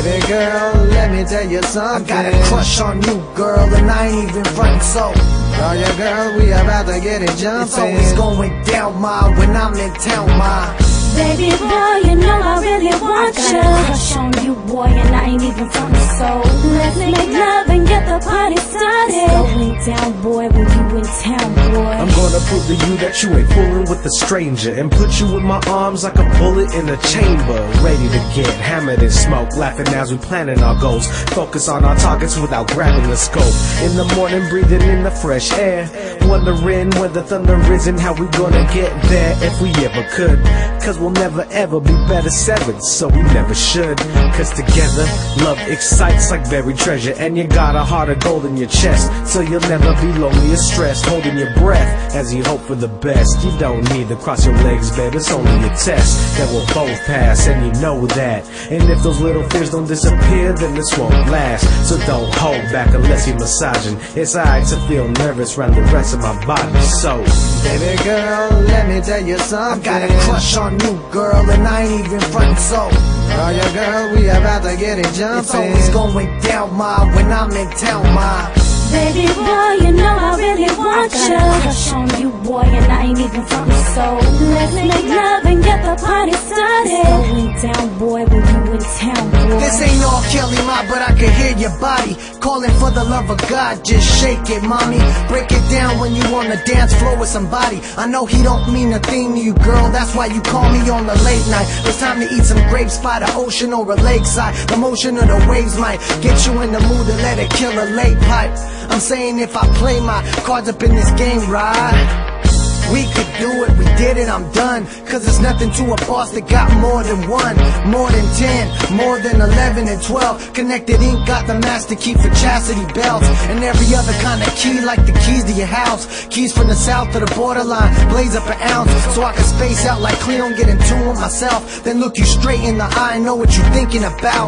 Baby girl, let me tell you something. I got a crush on you, girl, and I ain't even frontin', so oh yeah, girl, we about to get it jumping. it's always going down, ma, when I'm in town, ma. Baby boy, you know I really want you. I got a crush on you, boy, and I ain't even from the soul. Let's make love and get the party started. It's going down, boy, when you in town, boy. I'm gonna prove to you that you ain't fooling with a stranger, and put you in my arms like a bullet in a chamber, ready to get hammered and smoke, laughing as we planning our goals. Focus on our targets without grabbing the scope. In the morning, breathing in the fresh air, wondering where the thunder is and how we gonna get there if we ever could. Cause we'll never ever be better severed, so we never should. Cause together, love excites like buried treasure, and you got a heart of gold in your chest, so you'll never be lonely or stressed, holding your breath as you hope for the best. You don't need to cross your legs, babe, it's only a test that we'll both pass, and you know that. And if those little fears don't disappear, then this won't last. So don't hold back unless you're massaging. It's alright to feel nervous around the rest of my body, so baby girl, let me tell you something. I got a crush on you, girl, and I ain't even frontin', so oh yeah, girl, we about to get it jumping. it's always going down, ma, when I'm in town, ma. Baby boy, you know I really want you. I got a crush on you, boy, and I ain't even from the soul. Let's make love and get the party started. It's going down, boy, when you in town, boy. This ain't all Kelly, ma, but I can hear your body calling for the love of God. Just shake it, mommy. Break it down when you on the dance floor with somebody. I know he don't mean a thing to you, girl. That's why you call me on the late night. It's time to eat some grapes by the ocean or a lakeside. The motion of the waves might get you in the mood to let it kill a late pipe. I'm saying if I play my cards up in this game right, we could do it, we did it, I'm done. Cause it's nothing to a boss that got more than one, more than 10, more than 11 and 12. Connected Ink got the master key for chastity belts, and every other kind of key like the keys to your house. Keys from the south to the borderline, blaze up an ounce, so I can space out like Cleo, get in tune with myself, then look you straight in the eye and know what you're thinking about.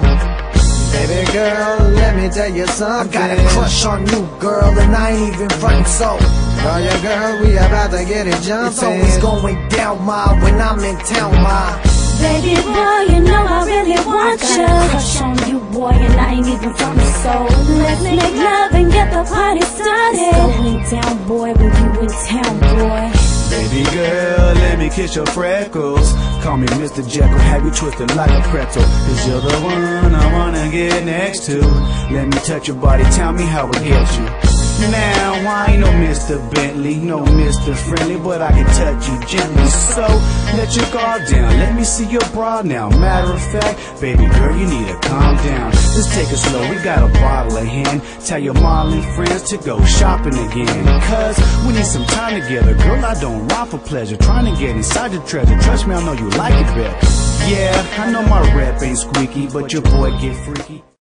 Baby girl, let me tell you something. I got a crush on you, girl, and I ain't even frontin', so oh yeah, girl, we about to get it jumping. it's always going down, ma, when I'm in town, ma. Baby boy, you know I really want you. I got a crush on you, boy, and I ain't even from the soul. Let's make love and get the party started. It's going down, boy, when you in town, boy. Baby girl, let me kiss your freckles. Call me Mr. Jekyll, have you twisted like a pretzel. Cause you're the one I wanna get next to. Let me touch your body, tell me how it gets you. Now, I ain't no Mr. Bentley, no Mr. Friendly, but I can touch you gently. So, let your guard down, let me see your bra now. Matter of fact, baby girl, you need to calm down. Let's take it slow, we got a bottle in hand. Tell your mom and friends to go shopping again. Cause we need some time together, girl, I don't ride for pleasure. Trying to get inside your treasure, trust me, I know you like it better. Yeah, I know my rap ain't squeaky, but your boy get freaky.